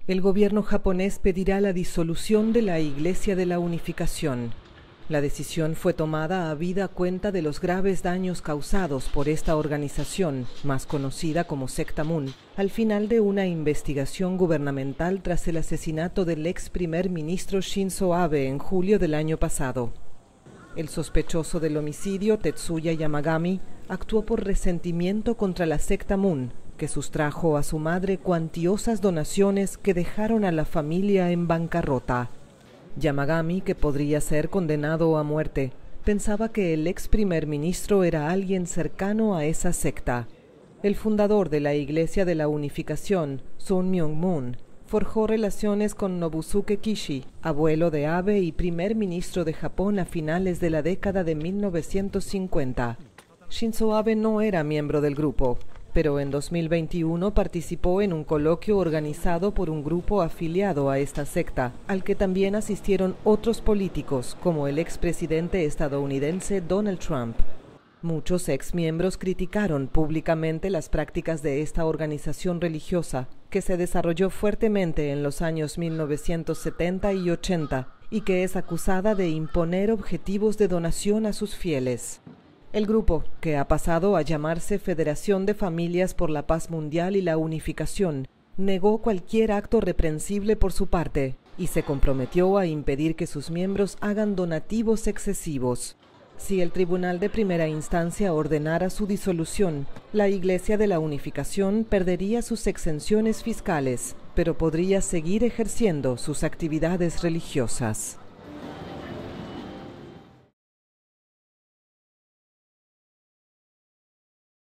El gobierno japonés pedirá la disolución de la Iglesia de la Unificación. La decisión fue tomada habida cuenta de los graves daños causados por esta organización, más conocida como Secta Moon, al final de una investigación gubernamental tras el asesinato del ex primer ministro Shinzo Abe en julio del año pasado. El sospechoso del homicidio, Tetsuya Yamagami, actuó por resentimiento contra la Secta Moon, que sustrajo a su madre cuantiosas donaciones que dejaron a la familia en bancarrota. Yamagami, que podría ser condenado a muerte, pensaba que el ex primer ministro era alguien cercano a esa secta. El fundador de la Iglesia de la Unificación, Sun Myung-moon, forjó relaciones con Nobusuke Kishi, abuelo de Abe y primer ministro de Japón a finales de la década de 1950. Shinzo Abe no era miembro del grupo, pero en 2021 participó en un coloquio organizado por un grupo afiliado a esta secta, al que también asistieron otros políticos, como el expresidente estadounidense Donald Trump. Muchos exmiembros criticaron públicamente las prácticas de esta organización religiosa, que se desarrolló fuertemente en los años 1970 y 80, y que es acusada de imponer objetivos de donación a sus fieles. El grupo, que ha pasado a llamarse Federación de Familias por la Paz Mundial y la Unificación, negó cualquier acto reprensible por su parte y se comprometió a impedir que sus miembros hagan donativos excesivos. Si el Tribunal de Primera Instancia ordenara su disolución, la Iglesia de la Unificación perdería sus exenciones fiscales, pero podría seguir ejerciendo sus actividades religiosas.